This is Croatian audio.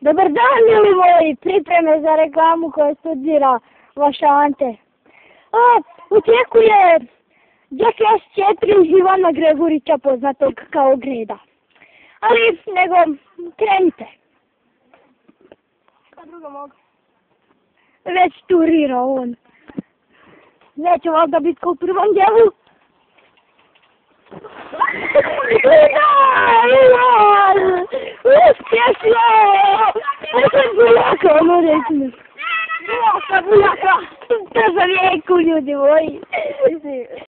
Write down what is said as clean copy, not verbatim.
Dobar dan, mili moji, pripreme za reklamu koje studira vaša Ante. Očekuje Jackass 4 Ivana Gregurića, poznatog kao Greda. Ali, nego, krenite. Šta drugo mogu? Već turira on. Neće valjda biti kao u prvom djelu. Uspješno! Eto buljaka, ono reći mi. Buljaka! To za vijeku, ljudi moji.